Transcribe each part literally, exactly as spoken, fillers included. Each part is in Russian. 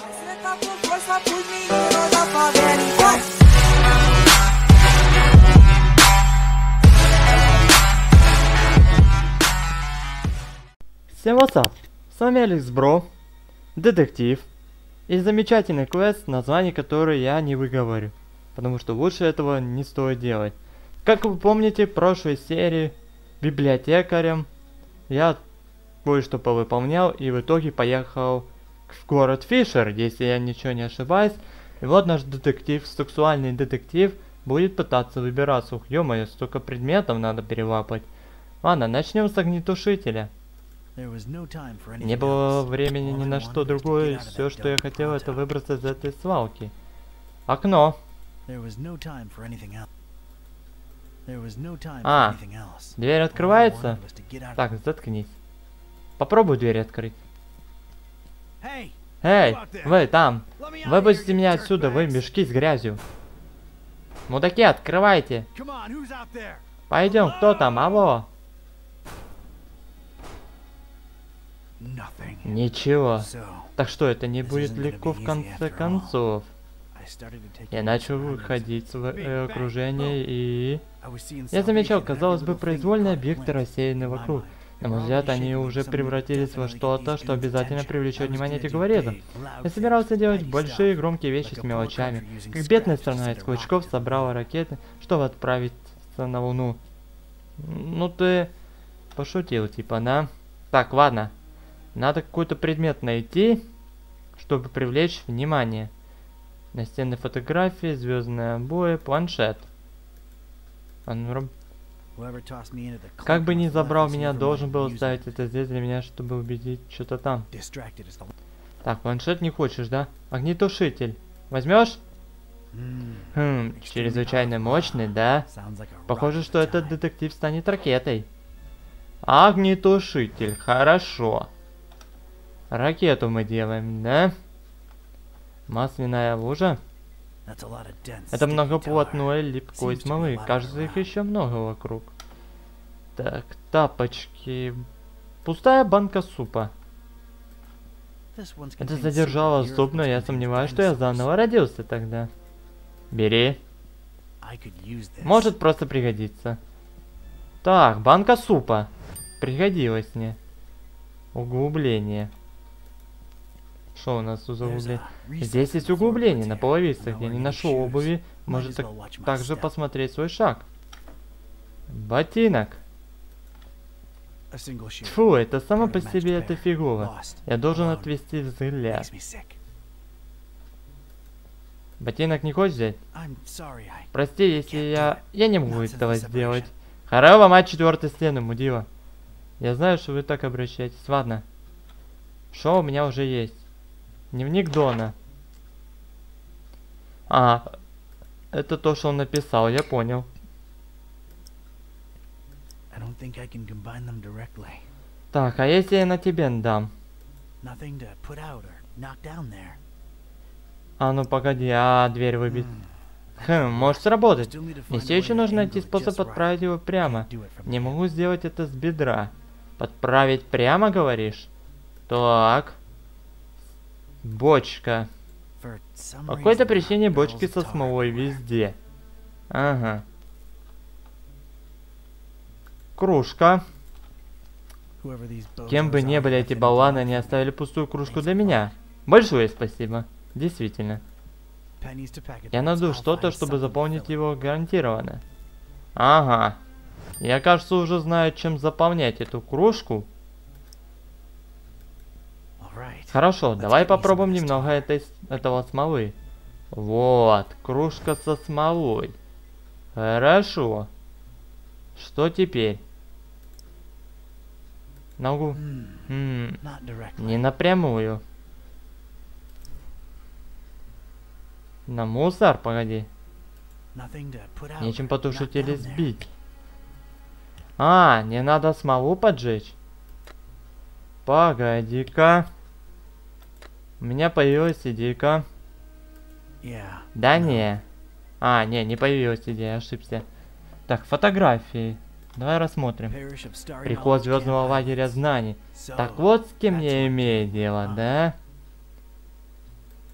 Всем васап! С вами Алекс Бро, детектив, и замечательный квест, название который я не выговорю, потому что лучше этого не стоит делать. Как вы помните, в прошлой серии библиотекарем я кое-что повыполнял и в итоге поехал в город Фишер, если я ничего не ошибаюсь. И вот наш детектив, сексуальный детектив, будет пытаться выбираться. Ух, ё-моё, столько предметов надо перелапать. Ладно, начнем с огнетушителя. Не было времени ни на что другое, все, что я хотел, это выбраться из этой свалки. Окно. А, дверь открывается? Так, заткнись. Попробуй дверь открыть. Эй, вы там! Выпустите меня отсюда, вы мешки с грязью. Мудаки, открывайте! Пойдем, кто там, алло? Ничего. Так что, это не будет легко в конце концов. Я начал выходить в э, окружение и... Я замечал, казалось бы, произвольные объекты рассеяны вокруг. На мой взгляд, они уже превратились во что-то, что обязательно привлечет внимание этих говоредов. Я собирался делать большие громкие вещи с мелочами. Как бедная страна из клочков собрала ракеты, чтобы отправиться на Луну. Ну ты... пошутил, типа, да? Так, ладно. Надо какой-то предмет найти, чтобы привлечь внимание. Настенные фотографии, звездные обои, планшет. А ну, как бы ни забрал меня, должен был оставить это здесь для меня, чтобы убедить что-то там. Так, планшет не хочешь, да? Огнетушитель. Возьмешь? Хм, чрезвычайно мощный, да? Похоже, что этот детектив станет ракетой. Огнетушитель, хорошо. Ракету мы делаем, да? Масляная лужа. Это многоплотной липкой смолы. Кажется, их еще много вокруг. Так, тапочки. Пустая банка супа. Это задержало зуб, но я сомневаюсь, что я заново родился тогда. Бери. Может просто пригодиться. Так, банка супа. Пригодилась мне. Углубление. Что у нас за углубление? Здесь есть углубление на половицах. Я не ношу обуви. Может так, также посмотреть свой шаг. Ботинок. Тьфу, это само по себе эта фигура. Я должен отвести взгляд. Ботинок не хочешь взять? Прости, если я... Я не могу этого сделать. Харе ломать четвертую стену, мудила. Я знаю, что вы так обращаетесь. Ладно. Что у меня уже есть? Дневник Дона. А, это то, что он написал, я понял. Так, а если я на тебе дам? А ну погоди, а дверь выбить. Хм, может сработать. Мне все еще нужно найти способ отправить его прямо. Не могу сделать это с бедра. Подправить прямо, говоришь? Так. Бочка. По какой-то причине бочки со смолой везде. Ага. Кружка. Кем бы ни были эти болваны, они оставили пустую кружку для меня. Большое спасибо. Действительно. Я найду что-то, чтобы заполнить его гарантированно. Ага. Я, кажется, уже знаю, чем заполнять эту кружку. Хорошо, давай попробуем немного этой, этого смолы. Вот, кружка со смолой. Хорошо. Что теперь? Ногу? М-м, не напрямую. На мусор? Погоди. Нечем потушить или сбить. А, не надо смолу поджечь. Погоди-ка. У меня появилась идейка. Да не. А, не, не появилась идея, ошибся. Так, фотографии. Давай рассмотрим. Приход звездного лагеря знаний. Так вот с кем я имею дело, да?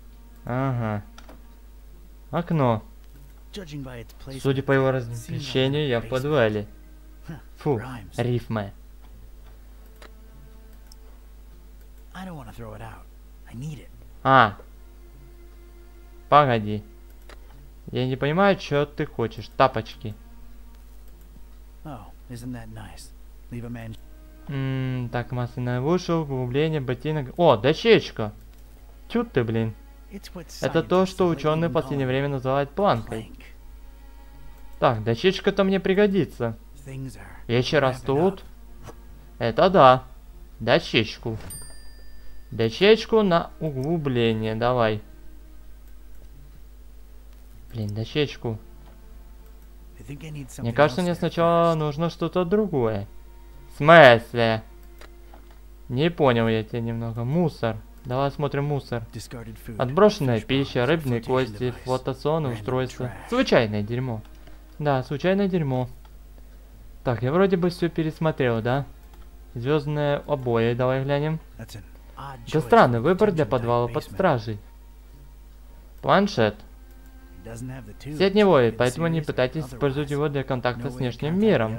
Ага. Окно. Судя по его размещению, я в подвале. Фу, рифмы. А. Погоди. Я не понимаю, что ты хочешь. Тапочки. Ммм, так, масляная вышел, углубление, ботинок. О, дощечка. Тю ты, блин. Это то, что ученые в последнее время называют планкой. Так, дощечка-то мне пригодится. Вещи растут. Это да. Дощечку. Дощечку на углубление. Давай. Блин, дощечку. Мне кажется, мне сначала нужно что-то другое. В смысле? Не понял я тебя немного. Мусор. Давай смотрим мусор. Отброшенная пища, рыбные кости, флотационное устройство. Случайное дерьмо. Да, случайное дерьмо. Так, я вроде бы все пересмотрел, да? Звездные обои, давай глянем. Это странный выбор для подвала под стражей. Планшет. Сеть не воет, поэтому не пытайтесь использовать его для контакта с внешним миром.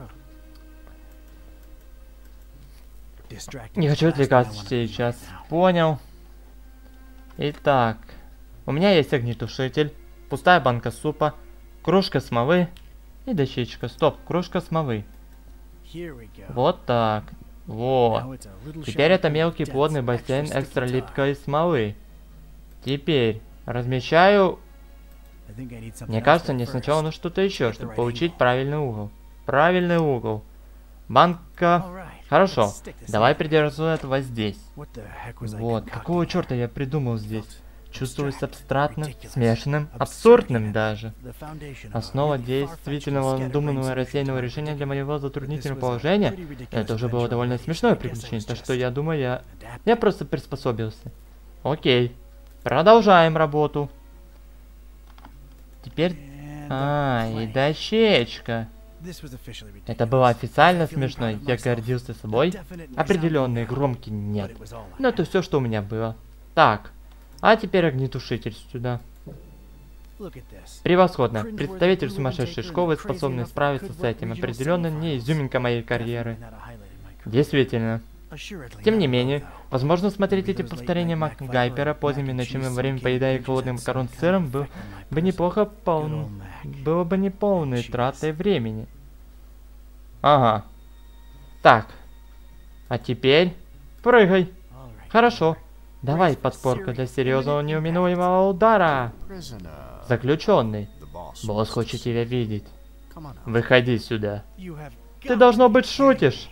Не хочу отвлекаться сейчас. Понял. Итак. У меня есть огнетушитель, пустая банка супа, кружка смолы и дощечка. Стоп, кружка смолы. Вот так. Вот. Теперь это мелкий плотный бассейн экстра липкой смолы. Теперь размещаю... Мне кажется, мне сначала нужно что-то еще, чтобы получить правильный угол. Правильный угол. Банка... Хорошо. Давай придержу этого здесь. Вот. Какого черта я придумал здесь? Чувствуюсь абстрактным, смешанным, абсурдным даже. Основа действительного надуманного рассеянного решения для моего затруднительного положения. Это уже было довольно смешное приключение, так что я думаю, я... Я просто приспособился. Окей. Продолжаем работу. Теперь... А, и дощечка. Это было официально смешно, я гордился собой. Определенный, громкий нет. Но это все, что у меня было. Так, а теперь огнетушитель сюда. Превосходно. Представитель сумасшедшей школы, способный справиться с этим. Определенно не изюминка моей карьеры. Действительно. Тем не менее, возможно, смотреть эти повторения МакГайпера поздним и ночным время, поедая холодный макарон с сыром, был бы неплохо пол... было бы не полной тратой времени. Ага. Так. А теперь прыгай. Хорошо. Давай, подпорка для серьезного неуминуемого удара. Заключенный. Босс хочет тебя видеть. Выходи сюда. Ты, должно быть, шутишь.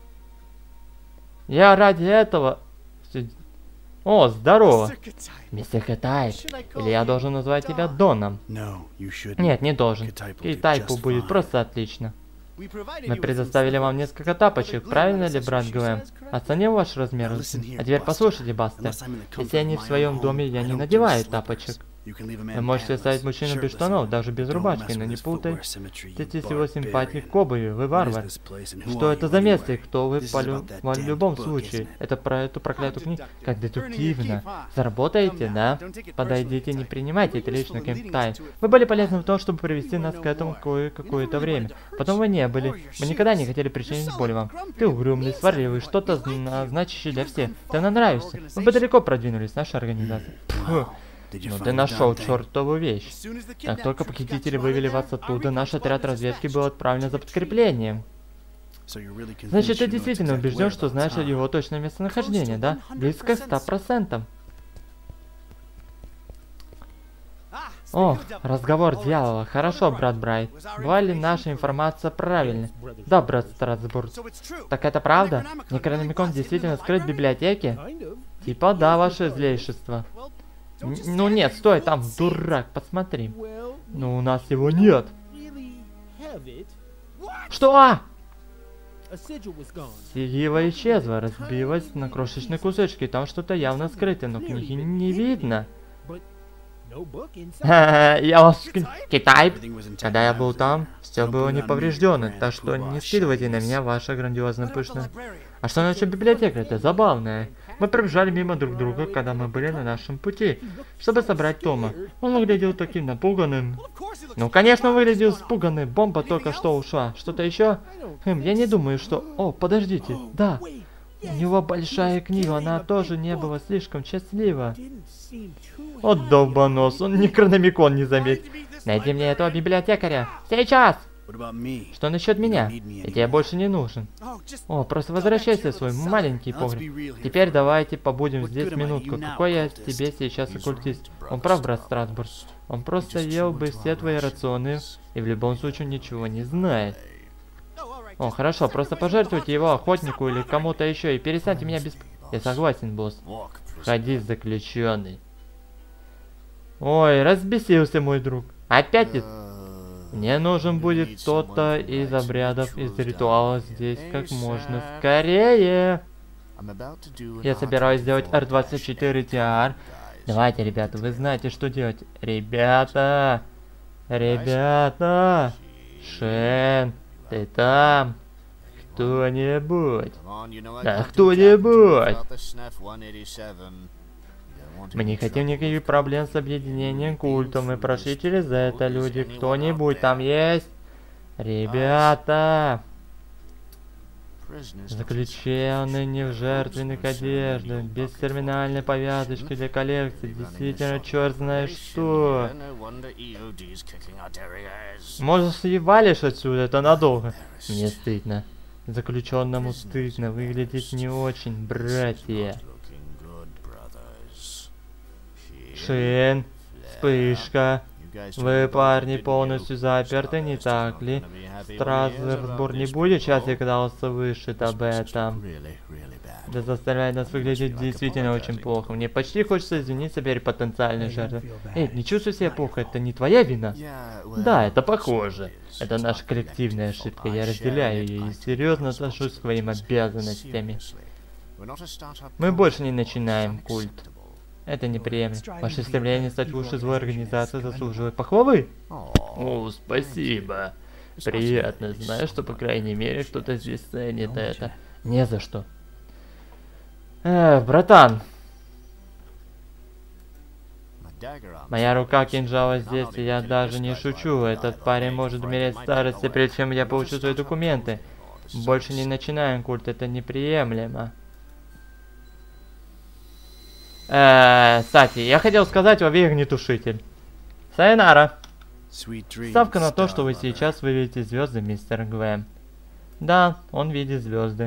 Я ради этого... О, здорово. Мистер Китайп. Или я должен назвать тебя Доном? Нет, не должен. Китайпу будет просто отлично. Мы предоставили вам несколько тапочек, правильно ли, брат Глэм? Оценил ваш размер. А теперь послушайте, Бастер. Если они в своем доме, я не надеваю тапочек. Вы можете оставить мужчину без штанов, даже без рубашки, но не путайте его симпатии к обуви, вы варвар. Что это за место и кто вы по лю... в любом случае? Это про эту проклятую книгу. Как детективно. Заработаете, да? Подойдите, не принимайте это лично, Кентай. Вы были полезны в том, чтобы привести нас к этому какое-то время. Потом вы не были. Мы никогда не хотели причинить боль вам. Ты угрюмный, сварливый, что-то значащее для всех. Ты нам нравишься. Мы бы далеко продвинулись, наша организация. Фу. Ну ты нашел чертову вещь. Как только похитители вывели вас оттуда, наш отряд разведки был отправлен за подкреплением. Значит, ты действительно убежден, что знаешь его точное местонахождение, да? Близко к ста процентам. О, разговор дьявола. Хорошо, брат Брайт. Была ли наша информация правильной? Да, брат Страсбург. Так это правда? Некрономикон действительно скрыт в библиотеке? Типа да, ваше злейшество. Ну нет, стой, там, дурак, посмотри. Но у нас его нет. Что? Сигива исчезла, разбилась на крошечные кусочки. Там что-то явно скрыто, но книги не видно. Я вас... Китай. Когда я был там, все было не повреждено, так что не скидывайте на меня ваше грандиозное пышное. А что насчет библиотеки? Это забавное. Мы пробежали мимо друг друга, когда мы были на нашем пути, чтобы собрать Тома. Он выглядел таким напуганным. Ну, конечно, выглядел испуганным. Бомба только что ушла. Что-то еще? Хм, я не думаю, что... О, подождите. Да. У него большая книга, она тоже не была слишком счастлива. О, долбанос, он некрономикон не заметил. Найди мне этого библиотекаря. Сейчас! Что насчет меня? Я тебе больше не нужен. О, просто возвращайся в свой маленький погреб. Теперь давайте побудем здесь минутку. Какой я тебе сейчас оккультист? Он прав, брат Стратбург. Он просто ел бы все твои рационы и в любом случае ничего не знает. О, хорошо, просто пожертвуйте его охотнику или кому-то еще и перестаньте меня без... Я согласен, босс. Ходи, заключенный. Ой, разбесился мой друг. Опять это... Мне нужен будет кто-то из обрядов, из ритуала здесь как можно скорее. Я собираюсь сделать эр двадцать четыре ти ар. Давайте, ребята, вы знаете, что делать. Ребята! Ребята! Шен, ты там? Кто-нибудь? Да, кто-нибудь! Мы не хотим никаких проблем с объединением культов. Мы прошли через это, люди. Кто-нибудь там есть? Ребята! Заключенные не в жертвенных одеждах, без терминальной повязочки для коллекции. Действительно, черт знает что. Может, съебалишь отсюда? Это надолго. Мне стыдно. Заключенному стыдно. Выглядит не очень, братья. Шин, вспышка. Вы, парни, полностью заперты, не так ли? Страсбург не будет сейчас игрался выше об этом. Это заставляет нас выглядеть действительно очень плохо. Мне почти хочется извиниться перед потенциальной жертвой. Эй, не чувствуй себя плохо, это не твоя вина? Да, это похоже. Это наша коллективная ошибка, я разделяю ее и серьезно отношусь к своим обязанностями. Мы больше не начинаем культ. Это неприемлемо. Ваше стремление стать лучшей злой организацией заслуживает похвалы. О, спасибо. Приятно. Знаю, что по крайней мере кто-то здесь ценит это. Не за что. Эх, братан. Моя рука кинжала здесь, и я даже не шучу. Этот парень может умереть в старости, прежде чем я получу свои документы. Больше не начинаем культ, это неприемлемо. Эээ, кстати, я хотел сказать во весь огнетушитель. Сайонара. Ставка на то, что вы сейчас выведете звезды, мистер Гвэм. Да, он видит звезды.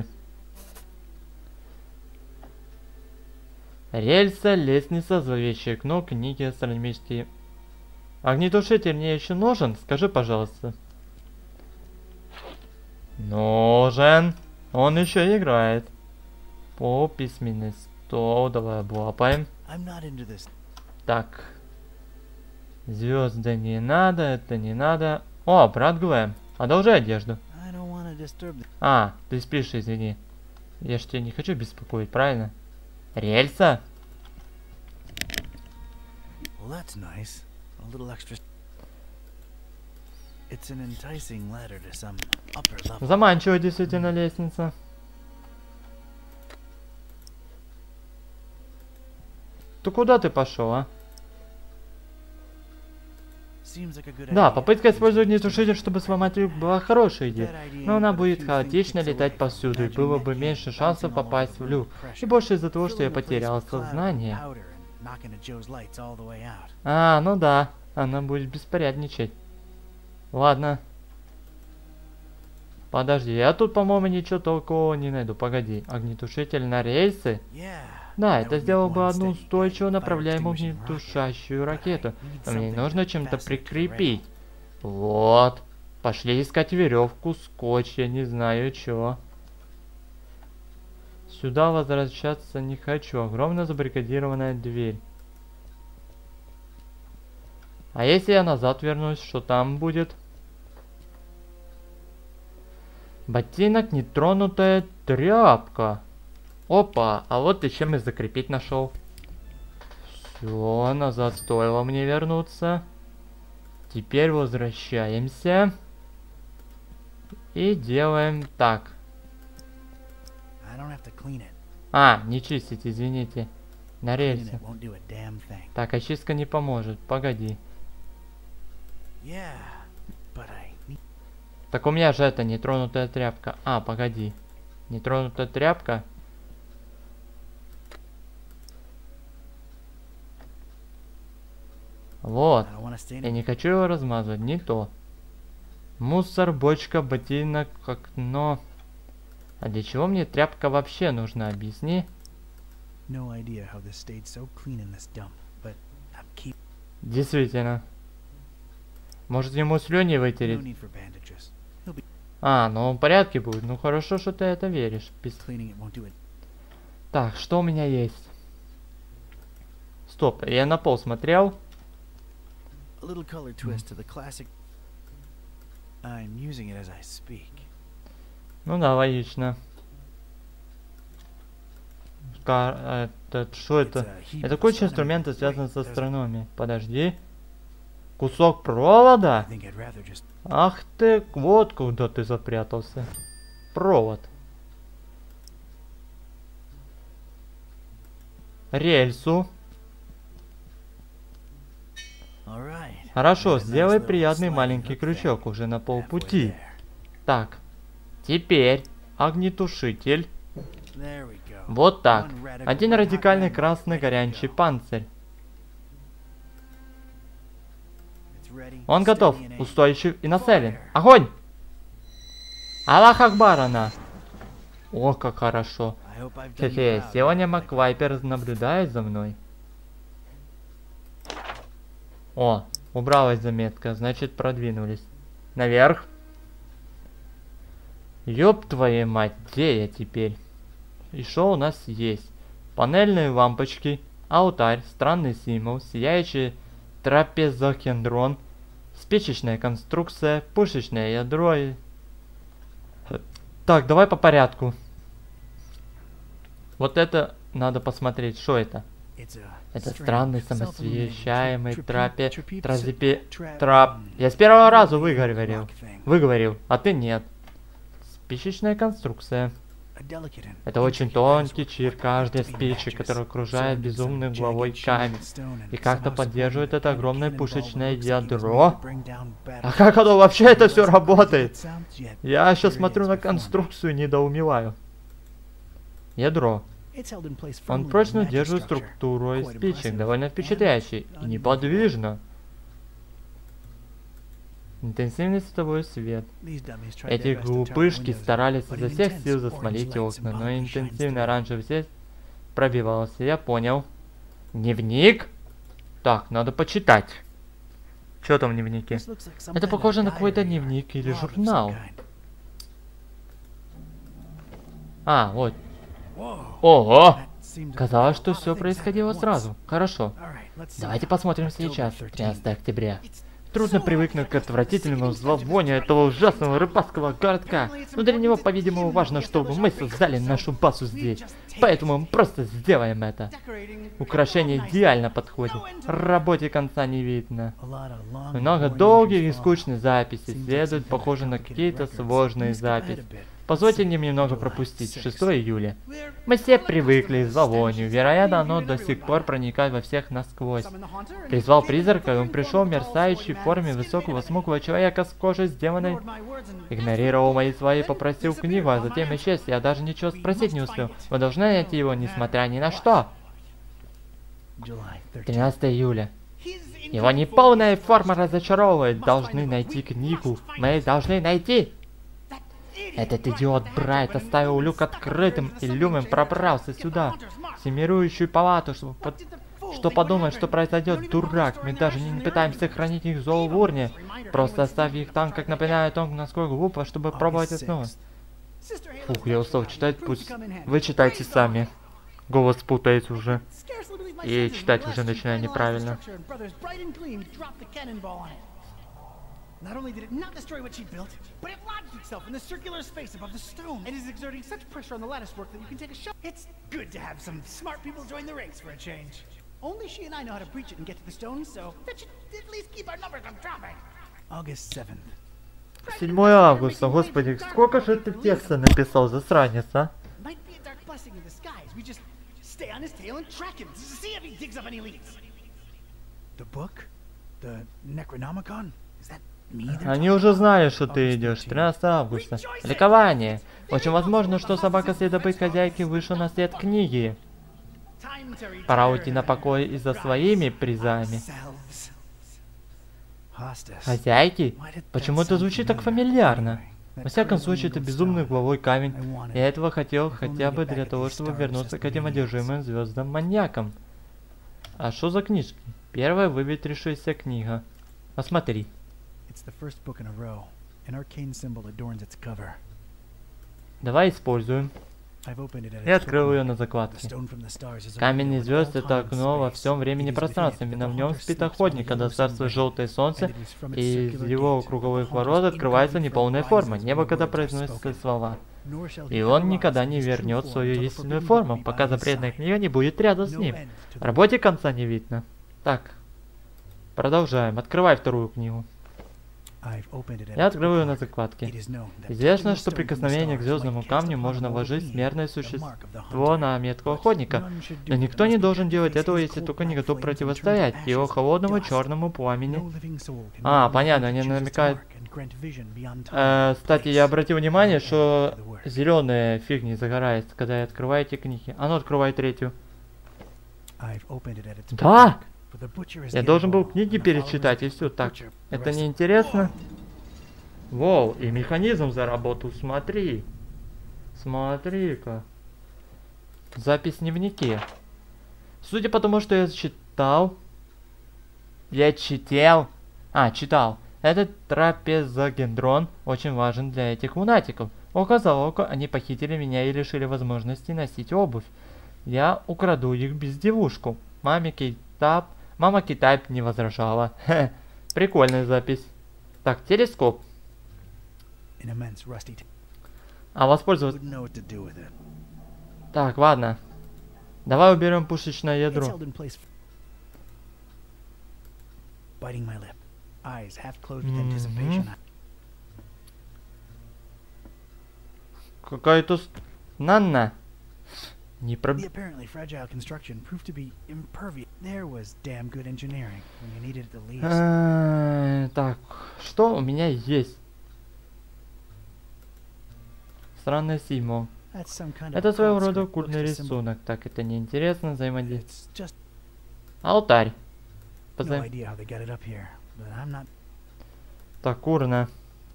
Рельса, лестница, зловещее окно, книги, астрономические... Огнетушитель мне еще нужен? Скажи, пожалуйста. Нужен. Он еще играет. По письменной стол, давай облапаем. Так. Звезды не надо, это не надо. О, брат Глэм, одолжи одежду. А, ты спишь, извини. Я ж тебя не хочу беспокоить, правильно? Рельса? Заманчивая действительно лестница. То куда ты пошел, а? Да, попытка использовать огнетушитель, чтобы сломать люк, была хорошая идея. Но она будет хаотично летать повсюду, и было бы меньше шансов попасть в люк. И больше из-за того, что я потерял сознание. А, ну да, она будет беспорядничать. Ладно. Подожди, я тут, по-моему, ничего толкового не найду. Погоди, огнетушитель на рельсы? Да, это сделал бы одну устойчивую направляемую огнетушащую ракету. Но мне нужно чем-то прикрепить. Вот. Пошли искать веревку, скотч, я не знаю чего. Сюда возвращаться не хочу. Огромная забаррикадированная дверь. А если я назад вернусь, что там будет? Ботинок, нетронутая тряпка. Опа, а вот и чем и закрепить нашел. Все, назад стоило мне вернуться. Теперь возвращаемся. И делаем так. А, не чистить, извините. На рельсе. Так, очистка не поможет. Погоди. Так у меня же это нетронутая тряпка. А, погоди. Нетронутая тряпка. Вот. Я не хочу его размазывать. Не то. Мусор, бочка, ботинок, окно. А для чего мне тряпка вообще нужна? Объясни. Действительно. Может ему слюни вытереть? А, ну он в порядке будет. Ну хорошо, что ты это веришь. Пис... Так, что у меня есть? Стоп, я на пол смотрел. Ну да, логично. Это, что это? Это куча инструментов, связанных с астрономией. Подожди. Кусок провода? Ах ты, вот куда ты запрятался. Провод. Рельсу. Хорошо, сделай приятный маленький крючок уже на полпути. Так. Теперь огнетушитель. Вот так. Один радикальный красный горячий панцирь. Он готов, устойчив и нацелен. Огонь! Аллах Акбар, она. О, как хорошо. Хе-хе, сегодня Маквайпер наблюдает за мной. О, убралась заметка, значит продвинулись. Наверх. Ёб твою мать, где я теперь? И что у нас есть? Панельные лампочки, алтарь, странный символ, сияющий трапезохендрон, спичечная конструкция, пушечное ядро и... Так, давай по порядку. Вот это надо посмотреть, что это? Это странный самосвещаемый трапе... Тразипе... Трап... Я с первого раза выговорил. Выговорил, а ты нет. Спичечная конструкция. Это очень тонкий чир каждой спичи, который окружает безумный угловой камень. И как-то поддерживает это огромное пушечное ядро. А как оно вообще это все работает? Я сейчас смотрю на конструкцию и недоумеваю. Ядро. Он прочно держит структуру из спичек, довольно впечатляющий и неподвижно. Интенсивный световой свет. Эти глупышки старались изо всех сил засмолить окна, но интенсивный оранжевый свет пробивался. Я понял. Дневник? Так, надо почитать. Что там в дневнике? Это похоже на какой-то дневник или журнал. А, вот. Ого! Казалось, что все происходило сразу. Хорошо. Давайте посмотрим сейчас, тринадцатое октября. Трудно привыкнуть к отвратительному зловонию этого ужасного рыбацкого городка. Но для него, по-видимому, важно, чтобы мы создали нашу базу здесь. Поэтому мы просто сделаем это. Украшение идеально подходит. Работе конца не видно. Много долгих и скучных записей следует, похоже на какие-то сложные записи. Позвольте мне немного пропустить. шестое июля. Мы все привыкли к зловонию. Вероятно, оно до сих пор проникает во всех насквозь. Призвал призрака, и он пришел в мерцающей форме высокого смуглого человека с кожей, сделанной... Игнорировал мои слова и попросил книгу, а затем исчез. Я даже ничего спросить не успел. Вы должны найти его, несмотря ни на что. тринадцатое июля. Его неполная форма разочаровывает. Должны найти книгу. Мы должны найти... Этот идиот Брайт оставил люк открытым, и Люмен пробрался сюда, в семирующую палату, чтобы под... что подумать, что произойдет, дурак. Мы даже не пытаемся хранить их в зооурне. Просто оставь их там, как напоминает он, насколько глупо, чтобы пробовать это снова. Фух, я устал читать, пусть вы читайте сами. Голос путается уже. И читать уже начинаю неправильно. Not only did it not destroy what she built, but it lodged itself in the circular space above the stone. It is exerting such pressure on the lattice work that you can take a shot. It's good to have some smart people join the ranks for a change. Only she and I know how to breach it and get to the stone, so that should at least keep our numbers from dropping. August seventh. седьмое августа, господи, сколько же ты текста написал, засранец, а? Они уже знали, что ты идешь. тринадцатого августа. Ликование. Очень возможно, что собака следопыт хозяйки вышла на след книги. Пора уйти на покой и за своими призами. Хозяйки? Почему это звучит так фамильярно? Во всяком случае, это безумный угловой камень. Я этого хотел хотя бы для того, чтобы вернуться к этим одержимым звездам маньякам. А что за книжки? Первая выветрившаяся книга. Посмотри. Давай используем. Я открыл ее на закладке. Камень и звезд — это окно во всем времени и пространстве. Именно в нем спит охотник, когда царствует желтое солнце, и из его круговых ворот открывается неполная форма. Небо, когда произносятся слова. И он никогда не вернет свою истинную форму, пока запретная книга не будет рядом с ним. В работе конца не видно. Так, продолжаем. Открывай вторую книгу. Я открываю на закладке. Известно, что прикосновение к звездному камню можно вложить смертное существо на метку охотника. Но никто не должен делать этого, если только не готов противостоять его холодному черному пламени. А, понятно, они намекают... Э, кстати, я обратил внимание, что зеленая фигня загорается, когда я открываю эти книги. А ну, открывай третью. Да! Я должен был книги перечитать и все. Так, это не интересно. Воу, и механизм заработал, смотри. Смотри-ка. Запись в дневнике. Судя по тому, что я читал... Я читал... А, читал. Этот трапезогендрон очень важен для этих лунатиков. Око за око они похитили меня и лишили возможности носить обувь. Я украду их безделушку. Маме Кейтап... Мама Китайп не возражала. Хе, прикольная запись. Так, телескоп. А воспользоваться... Так, ладно. Давай уберем пушечное ядро. Mm-hmm. Какая-то странная. Не проб... Так, что у меня есть? Странное символ. Это своего рода культный рисунок. Так, это неинтересно. Взаимодействие. Алтарь. Поза... Так, урна.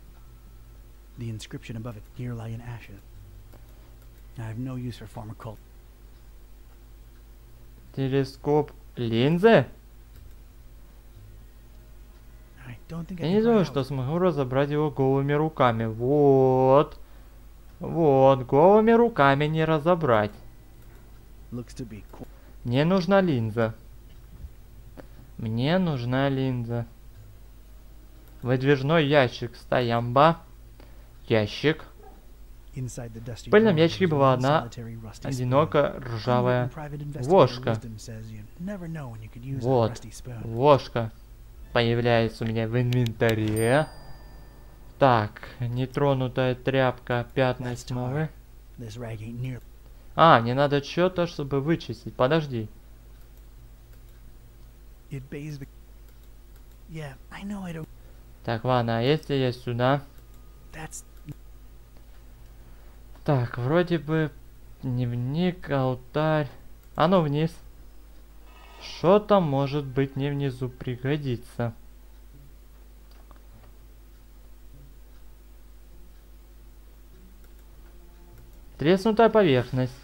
Телескоп. Линзы? Я не думаю, что смогу разобрать его голыми руками. Вот. Вот, голыми руками не разобрать. Мне нужна линза. Мне нужна линза. Выдвижной ящик. Стоямба. Ящик. В пыльном ящике была одна одинокая ржавая ложка. Вот. Ложка появляется у меня в инвентаре. Так, нетронутая тряпка, пятна смолы. А, мне надо что-то, чтобы вычистить. Подожди. Так, ладно, а если я сюда? Так, вроде бы дневник, алтарь. А ну вниз. Что-то может быть мне внизу пригодится. Треснутая поверхность.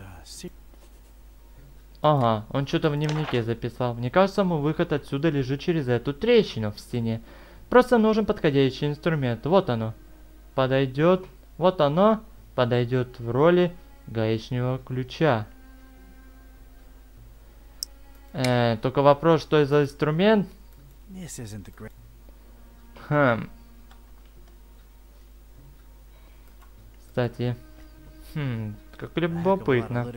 Ага, он что-то в дневнике записал. Мне кажется, мой выход отсюда лежит через эту трещину в стене. Просто нужен подходящий инструмент. Вот оно. Подойдет. Вот оно. Подойдет в роли гаечного ключа. Э, только вопрос, что это за инструмент? Хм. Кстати. Хм, как любопытно.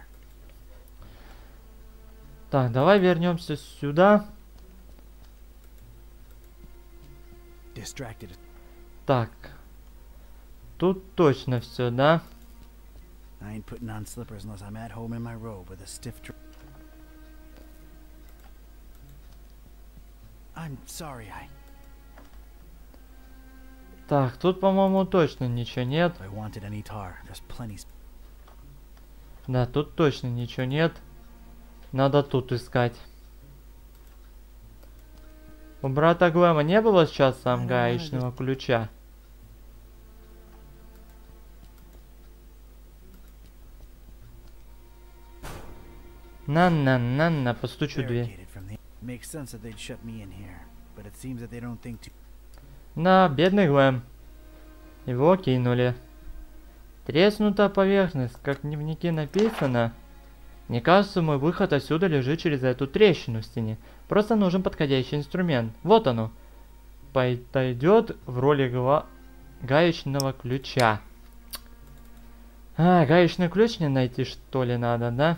Так, давай вернемся сюда. Так. Тут точно все, да? I ain't putting on slippers unless I'm at home in my robe with a stiff dr- I'm sorry, I... Так, тут, по-моему, точно ничего нет. I wanted any tar. There's plenty... Да, тут точно ничего нет. Надо тут искать. У брата Глэма не было сейчас сам гаечного ключа? На-на-на-на, постучу в дверь. Да, бедный Глэм. Его кинули. Треснутая поверхность, как в дневнике написано. Мне кажется, мой выход отсюда лежит через эту трещину в стене. Просто нужен подходящий инструмент. Вот оно. Подойдет в роли гла... гаечного ключа. А, гаечный ключ мне найти, что ли, надо, да?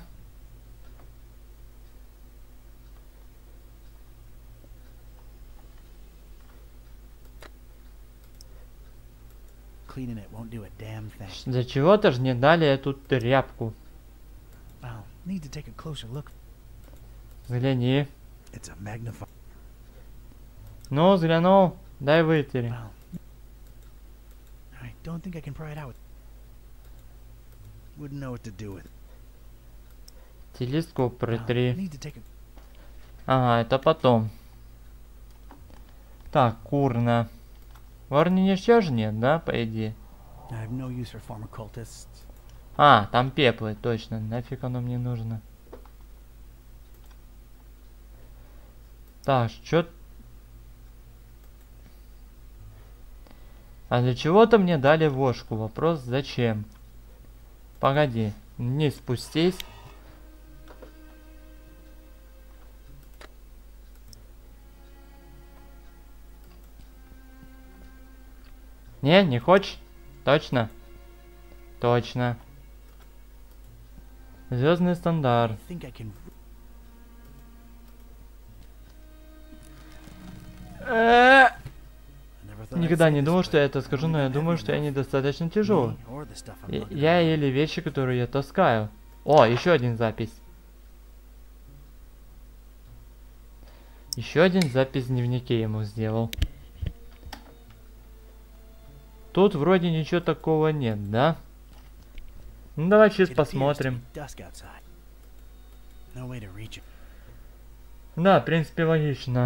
Для чего-то же не дали эту тряпку. Взгляни. Ну, взглянул. Дай вытери. Телескоп протри. Ага, это потом. Так, курна. В Орнине же нет, да, по идее? А, там пеплы, точно. Нафиг оно мне нужно. Так, что... А для чего-то мне дали вошку. Вопрос, зачем? Погоди, не спустись. Не, не хочешь? Точно? Точно. Звездный стандарт. Никогда не думал, что я это скажу, но я думаю, что я недостаточно тяжелый. Я еле вещи, которые я таскаю. О, еще один запись. Еще один запись в дневнике ему сделал. Тут вроде ничего такого нет, да? Ну давай сейчас посмотрим. Да, в принципе логично.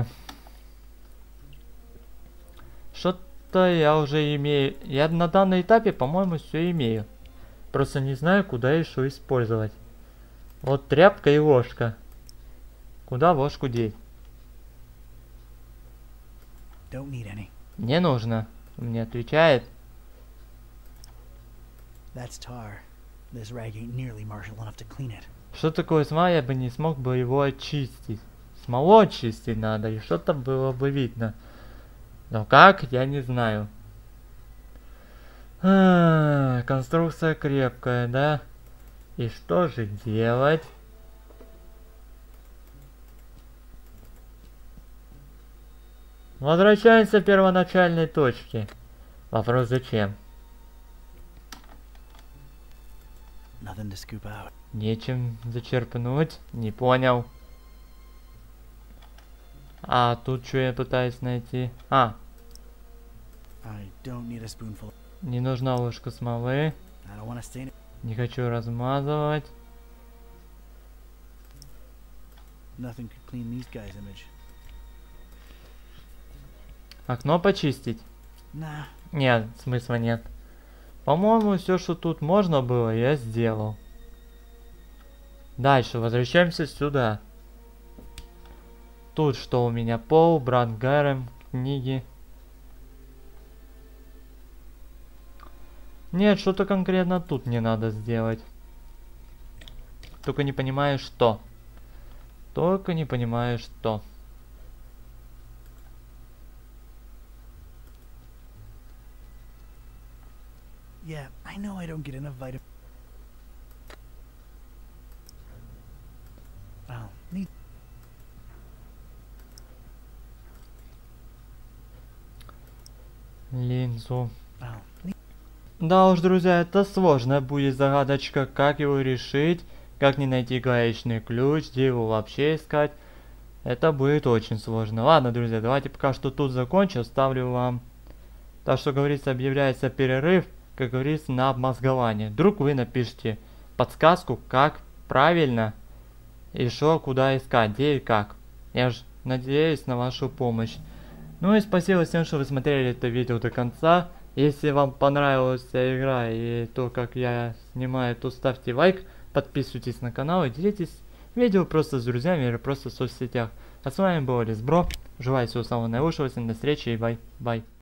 Что-то я уже имею. Я на данном этапе, по-моему, все имею. Просто не знаю, куда еще использовать. Вот тряпка и ложка. Куда ложку деть? Не нужно. Мне отвечает. Что такое смола, я бы не смог бы его очистить. Смолу очистить надо, и что-то было бы видно. Но как, я не знаю. А, конструкция крепкая, да? И что же делать? Возвращаемся к первоначальной точке. Вопрос зачем? Нечем зачерпнуть, не понял. А тут что я пытаюсь найти? А. Не нужна ложка смолы. Не хочу размазывать. Окно почистить? Нет, смысла нет. По-моему, все, что тут можно было, я сделал. Дальше, возвращаемся сюда. Тут что у меня? Пол, брат Гарем, книги. Нет, что-то конкретно тут не надо сделать. Только не понимаю, что. Только не понимаю, что. Yeah, I know I don't get enough vitamin. Well, need. Линзу. Well, need. Да уж, друзья, это сложно будет загадочка, как его решить, как не найти гаечный ключ, где его вообще искать. Это будет очень сложно. Ладно, друзья, давайте пока что тут закончу, ставлю вам. Так что, говорится, объявляется перерыв, как говорится, на обмозгование. Вдруг вы напишите подсказку, как правильно и что, куда искать, где и как. Я же надеюсь на вашу помощь. Ну и спасибо всем, что вы смотрели это видео до конца. Если вам понравилась игра и то, как я снимаю, то ставьте лайк, подписывайтесь на канал и делитесь видео просто с друзьями или просто в соцсетях. А с вами был Лизбро. Желаю всего самого наилучшего, всем до встречи и бай-бай.